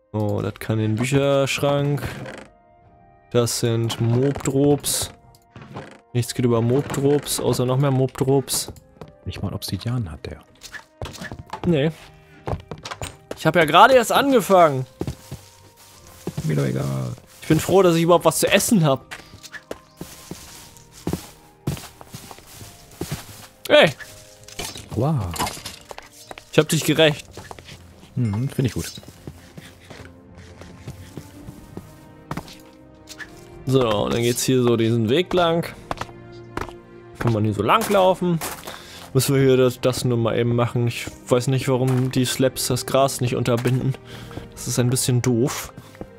Oh, das kann den Bücherschrank. Das sind Mobdrops. Nichts geht über Mobdrops, außer noch mehr Mobdrops. Nicht mal Obsidian hat der. Nee. Ich habe ja gerade erst angefangen. Mir doch egal. Ich bin froh, dass ich überhaupt was zu essen habe. Hey, Wow. ich habe dich gerecht. Finde ich gut. So, und dann geht's hier so diesen Weg lang. Kann man hier so lang laufen. Müssen wir hier das nur mal eben machen. Ich weiß nicht, warum die Slabs das Gras nicht unterbinden. Das ist ein bisschen doof.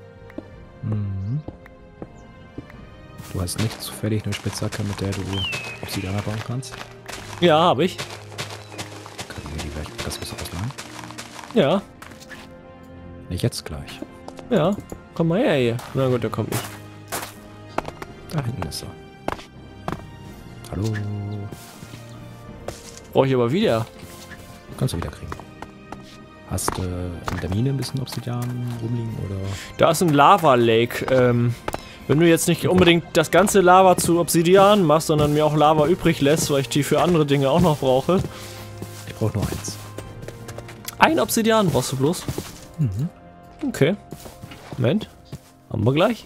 Du hast nicht zufällig eine Spitzhacke, mit der du Obsidian bauen kannst? Ja, habe ich. Kann ich mir die vielleicht das bisschen ausleihen? Ja, Nicht jetzt gleich. ja. Komm mal her hier. Na gut, der kommt nicht. Da hinten ist er. Hallo. Brauche ich aber wieder. Kannst du wieder kriegen. Hast du in der Mine ein bisschen Obsidian rumliegen oder? Da ist ein Lava-Lake. Wenn du jetzt nicht unbedingt das ganze Lava zu Obsidian machst, sondern mir auch Lava übrig lässt, weil ich die für andere Dinge auch noch brauche. Ich brauche nur eins. Ein Obsidian brauchst du bloß? Okay. Moment. Haben wir gleich.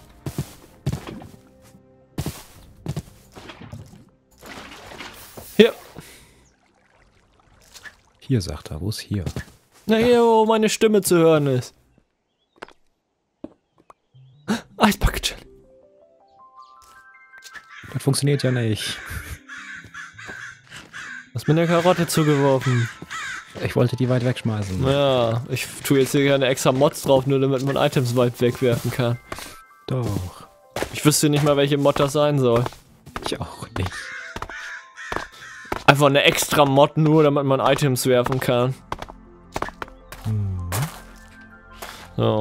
Hier. Hier, sagt er. Wo ist hier? Na hier, wo meine Stimme zu hören ist. Eisbucket. Das funktioniert ja nicht. Hast mir eine Karotte zugeworfen. Ich wollte die weit wegschmeißen. Ja, ich tue jetzt hier keine extra Mods drauf, nur damit man Items weit wegwerfen kann. Doch. Ich wüsste nicht mal, welche Mod das sein soll. Ich auch nicht. Einfach eine extra Mod nur, damit man Items werfen kann. So.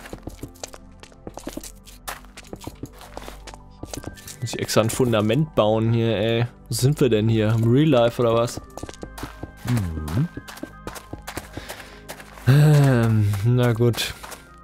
Muss ich extra ein Fundament bauen hier, ey. Wo sind wir denn hier? Im Real Life oder was? Na gut.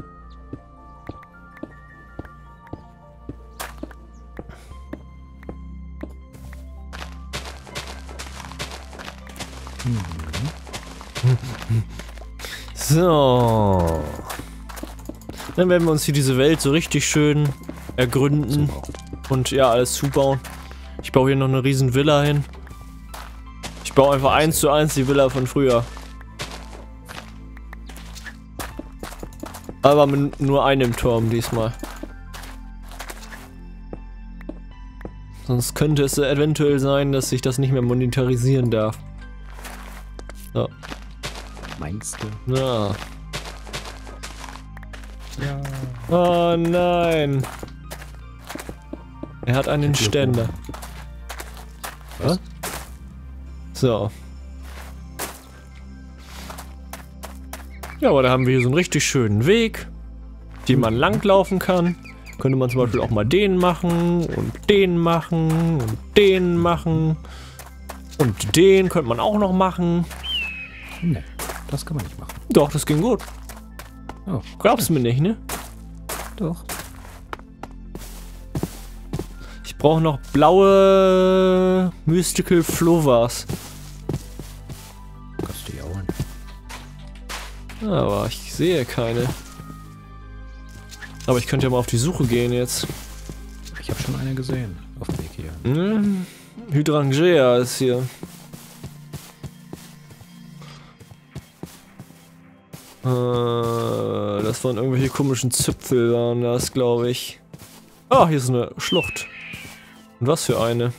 So. Dann werden wir uns hier diese Welt so richtig schön ergründen und ja, alles zubauen. Ich baue hier noch eine riesen Villa hin. Ich baue einfach 1:1 die Villa von früher. Aber mit nur einem Turm diesmal. Sonst könnte es eventuell sein, dass ich das nicht mehr monetarisieren darf. So. Meinst du? Ja. Ja. Oh nein. Er hat einen Ständer. Was? So. Ja, aber da haben wir hier so einen richtig schönen Weg, den man langlaufen kann. Könnte man zum Beispiel auch mal den machen und den machen und den machen. Und den könnte man auch noch machen. Ne, das kann man nicht machen. Doch, das ging gut. Oh, Glaubst du mir nicht, ne? doch. Ich brauche noch blaue Mystical Flowers. Kannst du ja holen. Aber ich sehe keine. Aber ich könnte ja mal auf die Suche gehen jetzt. Ich habe schon eine gesehen. Auf dem Weg hier. Hydrangea ist hier. Das waren irgendwelche komischen Zipfel, waren das, glaube ich. Ah, hier ist eine Schlucht. Und was für eine.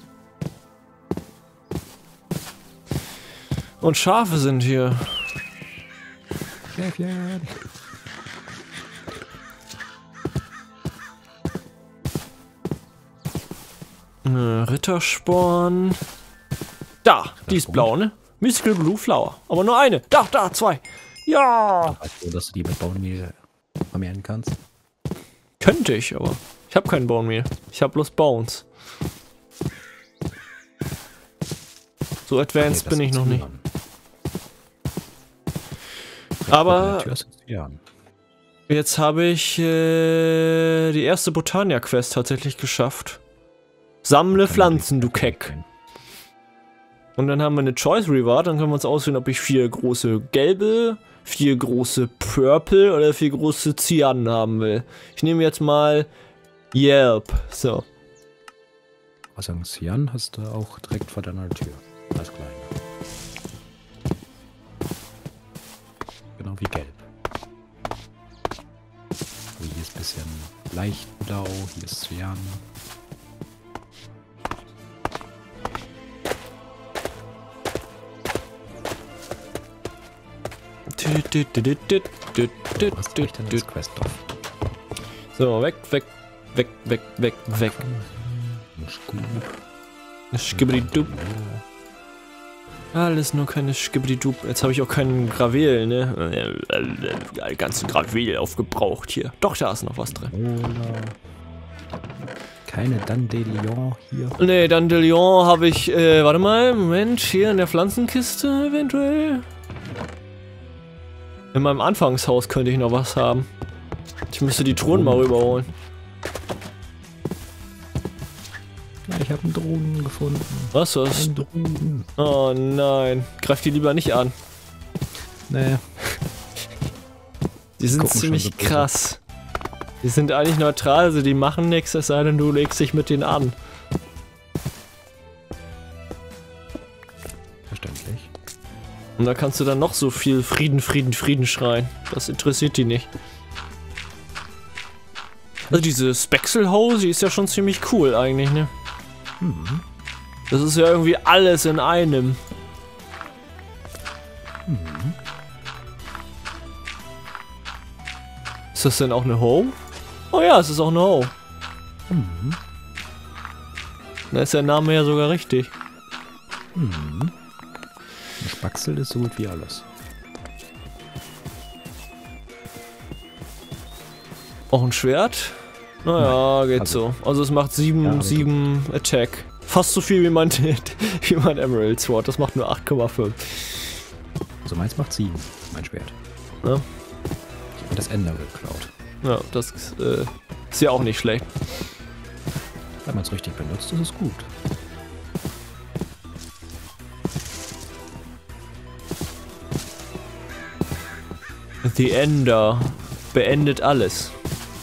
Und Schafe sind hier. Schäfchen. Rittersporn. Da, die ist blau, ne? Mystical Blue Flower. Aber nur eine. Da, zwei. Ja! Weißt du, dass du die mit Baummehl vermehren kannst? Könnte ich, aber ich habe kein Bone Meal. Ich habe bloß Bones. So advanced bin ich noch nicht. Ja, Aber die Tür ist jetzt wieder an. Jetzt habe ich die erste Botania-Quest tatsächlich geschafft. Sammle Pflanzen, du Keck. Und dann haben wir eine Choice Reward, dann können wir uns auswählen, ob ich 4 große gelbe, 4 große Purple oder 4 große Cyan haben will. Ich nehme jetzt mal Yelp. So. Was sagen Cyan hast du auch direkt vor deiner Tür. Als kleiner. Genau wie gelb. Also hier ist ein bisschen leicht blau, hier ist Cyan. Was kriegt denn das Questdorf? So, weg. Schkibbidi-dub. Alles nur keine Schkibbidi-dub. Jetzt habe ich auch keinen Gravel, ne? Die ganzen Gravel aufgebraucht hier. Doch, da ist noch was drin. Keine Dandelion hier. Ne, Dandelion habe ich, warte mal, Moment, hier in der Pflanzenkiste eventuell. In meinem Anfangshaus könnte ich noch was haben. Ich müsste die Truhen mal rüberholen. Ich habe einen Drohnen gefunden. Was? Ein Drohnen. Oh nein. Greif die lieber nicht an. Nee. Die sind ziemlich krass. Die sind eigentlich neutral, also die machen nichts, es sei denn, du legst dich mit denen an. Verständlich. Und da kannst du dann noch so viel Frieden schreien. Das interessiert die nicht. Also diese Spexelhose, die ist ja schon ziemlich cool eigentlich, ne? Mhm. Das ist ja irgendwie alles in einem. Mhm. Ist das denn auch eine Hoe? Oh ja, es ist auch eine Hoe. Mhm. Da ist der Name ja sogar richtig. Mhm. Ein Spaxel ist so gut wie alles. Auch ein Schwert? Naja, geht also, so. Also es macht 7 Attack. Fast so viel wie mein Emerald Sword. Das macht nur 8,5. Also meins macht 7, mein Schwert. Ja. Ich habe das Ender geklaut. Ja, das ist ja auch nicht schlecht. Wenn man es richtig benutzt, ist es gut. The Ender beendet alles.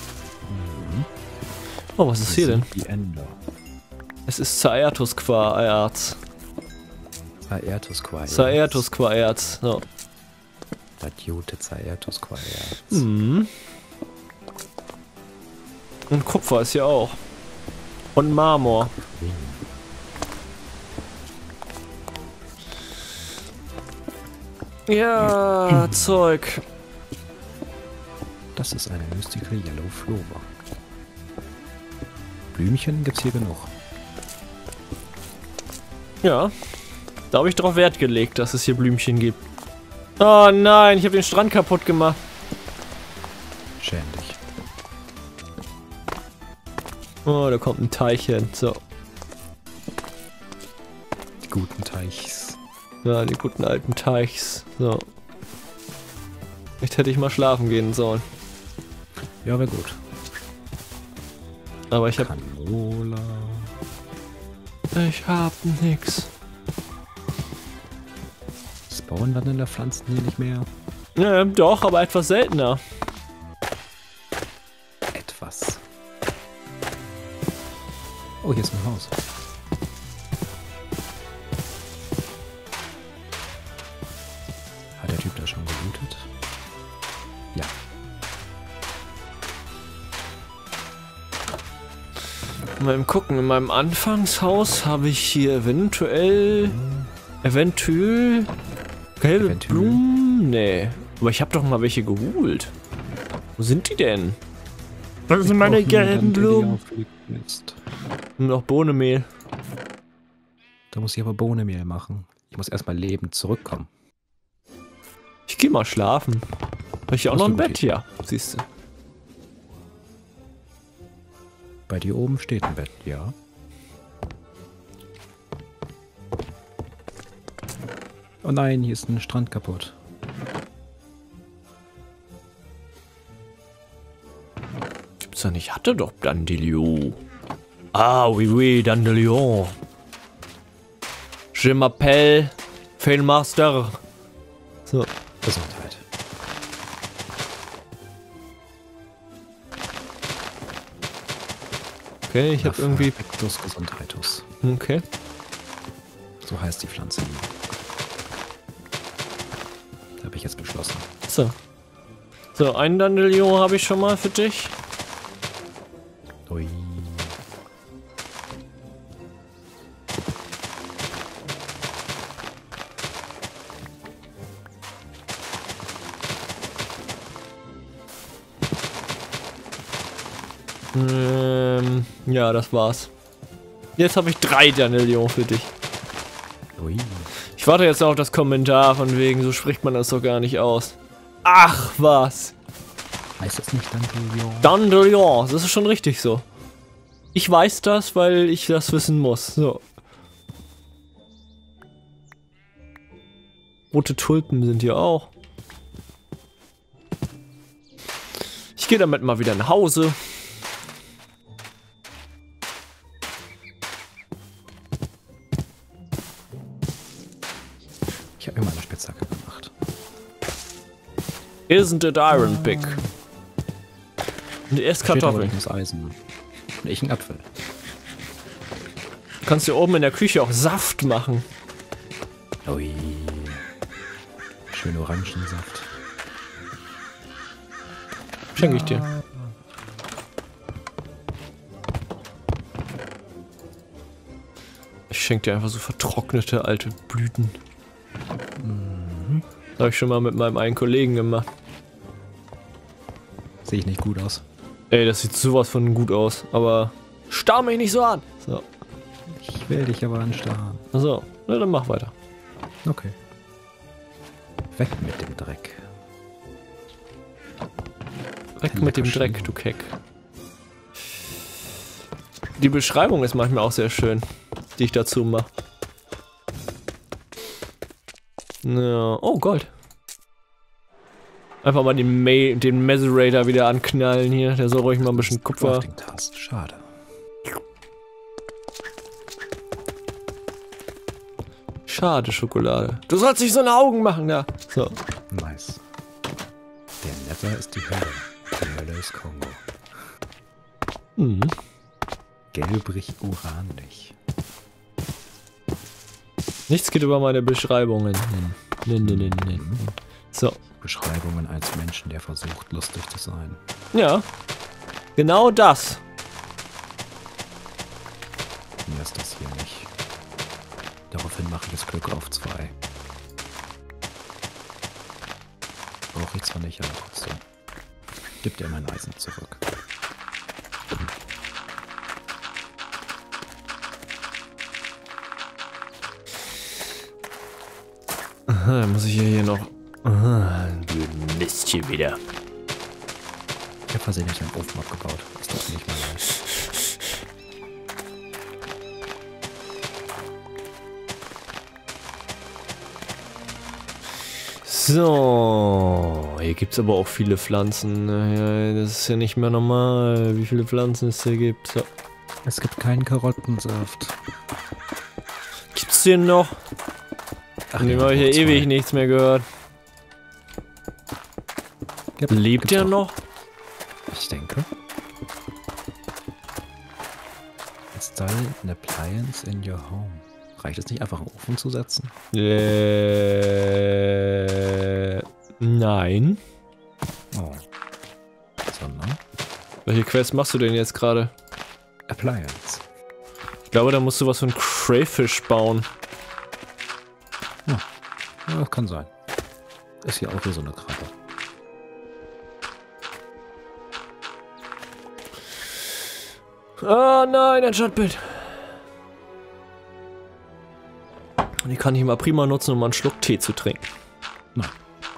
Oh, was ist hier denn? Die Ender. Es ist Zaertus-Quarz. Zaertus-Quarz. Zaertus-Quarz. So. Das gute Zaertus-Quarz. Mhm. Und Kupfer ist ja auch. Und Marmor. Ja, Zeug. Das ist eine Mystical Yellow Flora. Blümchen gibt's hier genug. Ja. Da habe ich drauf Wert gelegt, dass es hier Blümchen gibt. Oh nein, ich habe den Strand kaputt gemacht. Schäm dich. Oh, da kommt ein Teich hin. So. Die guten Teichs. Ja, die guten alten Teichs. So. Vielleicht hätte ich mal schlafen gehen sollen. Ja, wäre gut. Aber ich hab nix. Spawnen Vanillepflanzen hier nicht mehr? Ja, doch, aber etwas seltener. Etwas. Oh, hier ist ein Haus. Hat der Typ da schon gelootet? Ja. Mal gucken, in meinem Anfangshaus habe ich hier eventuell gelbe Blumen? Nee. Aber ich habe doch mal welche geholt. Wo sind die denn? Das sind meine gelben Blumen. Noch Bohnenmehl. Da muss ich aber Bohnenmehl machen. Ich muss erstmal lebend zurückkommen. Ich gehe mal schlafen. Habe ich auch noch ein Bett hier, siehst du. Bei dir oben steht ein Bett, ja. Oh nein, hier ist ein Strand kaputt. gibt's da nicht? Ich hatte doch Dandelion. Ah, oui, oui, Dandelion. Je m'appelle Failmaster. So. Gesundheit. Okay, ich habe irgendwie... Pectus Gesundheitus. Okay. So heißt die Pflanze. Habe ich jetzt beschlossen. So. So, ein Dandelion habe ich schon mal für dich. Ui. Ja, das war's. Jetzt habe ich 3 Dandelion für dich. Ui. Ich warte jetzt auf das Kommentar von wegen, so spricht man das doch gar nicht aus. Ach, was? Heißt das nicht Dandelion? Dandelion, das ist schon richtig so. Ich weiß das, weil ich das wissen muss. So. Rote Tulpen sind hier auch. Ich gehe damit mal wieder nach Hause. Ich habe mir mal eine Spitzhacke gemacht. Isn't it Iron Pick? Und erst Kartoffeln. Ich muss Eisen. Und ich einen Apfel. Du kannst hier oben in der Küche auch Saft machen. Ui. Schön Orangensaft. Schenke ich dir. Ich schenke dir einfach so vertrocknete alte Blüten. Das habe ich schon mal mit meinem einen Kollegen gemacht. Sehe ich nicht gut aus. Ey, das sieht sowas von gut aus, aber starr mich nicht so an. So, Ich will dich aber anstarren. so, na, dann mach weiter. Okay. Weg mit dem Dreck. Weg mit dem Dreck, du Keck. Die Beschreibung ist manchmal auch sehr schön, die ich dazu mache. Ja, oh, Gold. Einfach mal den Meserator wieder anknallen hier. Der soll ruhig mal ein bisschen Kupfer. Schade. Schade, Schokolade. Du sollst nicht so eine Augen machen da. So. Nice. Der Nether ist die Hölle. Die Hölle ist Kongo. Mhm. Gelbrig uranlich. Nichts geht über meine Beschreibungen. So. Beschreibungen eines Menschen, der versucht, lustig zu sein. Ja. Genau das. Mir ist das hier nicht. Daraufhin mache ich das Glück auf 2. Brauche ich zwar nicht, aber trotzdem. Gib dir mein Eisen zurück. Aha, muss ich hier noch... Aha, du Mist hier wieder. Ich habe versehentlich einen Ofen abgebaut. Das tut nicht mal leid. So, hier gibt es aber auch viele Pflanzen. Ja, das ist ja nicht mehr normal, wie viele Pflanzen es hier gibt. So. Es gibt keinen Karottensaft. Gibt's den noch? Ach, Von dem habe ich ja ewig nichts mehr gehört. Lebt der noch? Ich denke. Install an appliance in your home. Reicht es nicht einfach einen Ofen zu setzen? Nein. Oh. Sondern? Welche Quest machst du denn jetzt gerade? Appliance. Ich glaube, da musst du was von Crayfish bauen. Ja, kann sein. Ist hier auch hier so eine Krabbe. Oh nein, ein Shotbild. Die kann ich immer prima nutzen, um einen Schluck Tee zu trinken. Nein.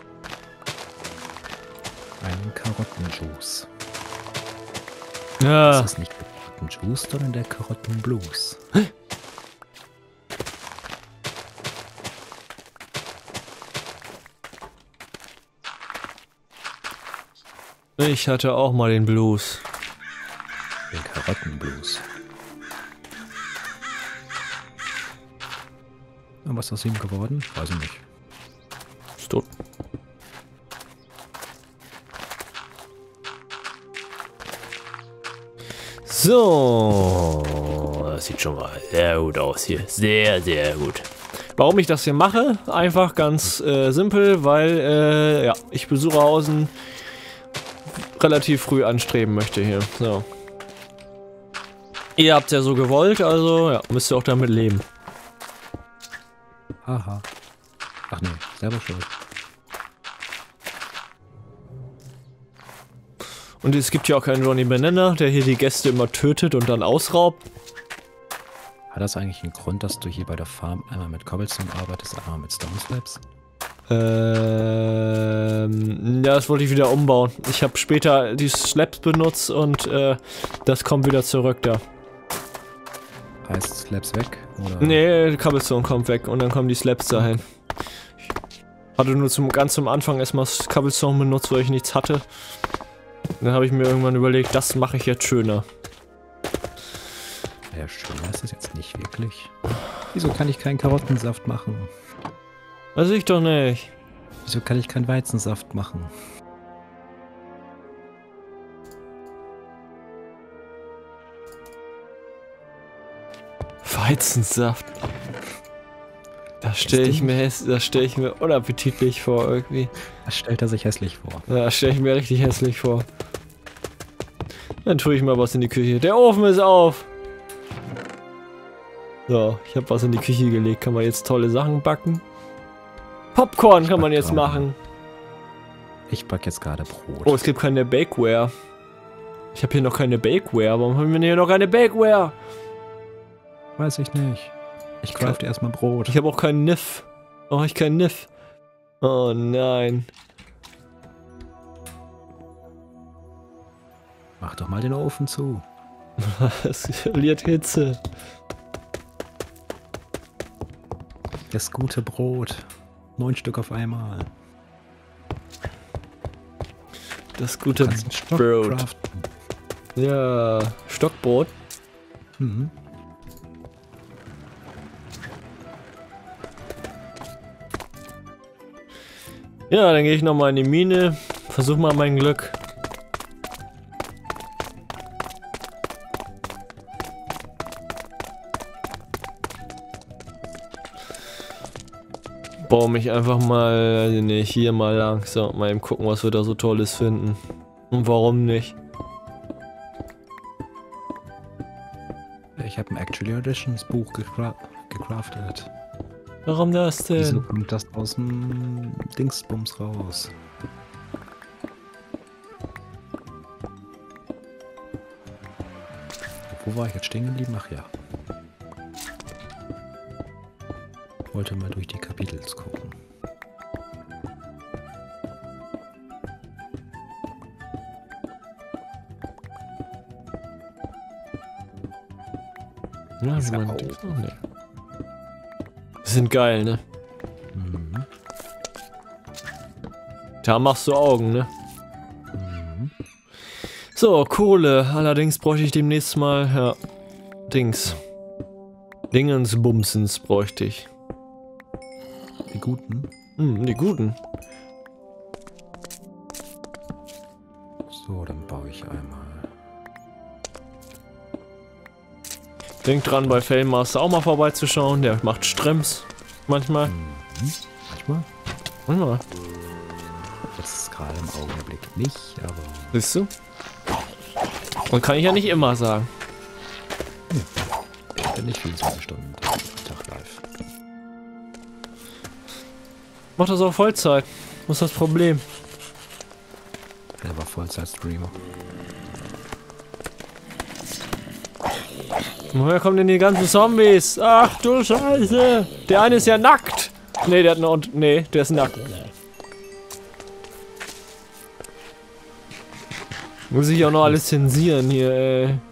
Einen Karottenjuice. Ja. Das ist nicht der Karottenjuice, sondern der Karottenblues. Ich hatte auch mal den Blues. Den Karottenblues. Und was ist aus ihm geworden? Weiß ich nicht. Ist tot. So, das sieht schon mal sehr gut aus hier. Sehr, sehr gut. Warum ich das hier mache? Einfach ganz simpel, weil ja, ich Besucherhausen relativ früh anstreben möchte hier. So. Ihr habt ja so gewollt, also ja, müsst ihr auch damit leben. Haha. Ach nee, selber schuld. Und es gibt ja auch keinen Johnny Banana, der hier die Gäste immer tötet und dann ausraubt. Hat das eigentlich einen Grund, dass du hier bei der Farm einmal mit Cobblestone arbeitest, einmal mit Stone Slabs? Ja, das wollte ich wieder umbauen. Ich habe später die Slabs benutzt und das kommt wieder zurück da. Heißt Slabs weg? Oder? Nee, Cobblestone kommt weg und dann kommen die Slabs dahin. Ich hatte nur ganz zum Anfang erstmal Cobblestone benutzt, weil ich nichts hatte. Dann habe ich mir irgendwann überlegt, das mache ich jetzt schöner. Ja, schöner ist es jetzt nicht wirklich. Wieso kann ich keinen Karottensaft machen? Weiß ich doch nicht. Wieso kann ich keinen Weizensaft machen? Weizensaft. Das stelle ich mir unappetitlich vor irgendwie. Das stellt er sich hässlich vor. Ja, das stelle ich mir richtig hässlich vor. Dann tue ich mal was in die Küche. Der Ofen ist auf! So, ich habe was in die Küche gelegt. Kann man jetzt tolle Sachen backen? Popcorn kann man jetzt machen. Ich backe jetzt gerade Brot. Oh, es gibt keine Bakeware. Ich habe hier noch keine Bakeware. Warum haben wir hier noch keine Bakeware? Weiß ich nicht. Ich crafte erstmal Brot. Ich habe auch keinen Niff. Oh, ich keinen Niff. Oh nein. Mach doch mal den Ofen zu. Es verliert Hitze. Das gute Brot. 9 Stück auf einmal. Das gute Stock Brot. craften. Ja, Stockbrot. Mhm. Ja, dann gehe ich nochmal in die Mine. Versuch mal mein Glück. Baue mich einfach mal, weiß ich nicht, hier mal lang. So, mal eben gucken, was wir da so Tolles finden. Und warum nicht? Ich habe ein Actually Editions Buch gecraftet. Warum das denn? Wieso kommt das aus dem Dingsbums raus? Wo war ich jetzt stehen geblieben? Ach ja. Ich wollte mal durch die Kapitels gucken. Ja, Ist wie man auch. denkt, oh, nee. Die sind geil, ne? Mhm. Da machst du Augen, ne? Mhm. So, Kohle. Allerdings bräuchte ich demnächst mal, ja, Dingensbumsens bräuchte ich. Die guten. Die guten. So, dann baue ich einmal. Denk dran, bei Fellmaster auch mal vorbeizuschauen. Der macht Strems. Manchmal. Mhm. Manchmal. Manchmal. Jetzt gerade im Augenblick nicht, aber. Siehst du? Und kann ich ja nicht immer sagen. Ich bin nicht 24 Stunden am Tag live. Mach das auf Vollzeit. Was ist das Problem? Er war Vollzeit-Streamer. Woher kommen denn die ganzen Zombies? Ach du Scheiße! Der eine ist ja nackt! Nee, der hat noch. Nee, der ist nackt. Muss ich auch noch alles zensieren hier, ey.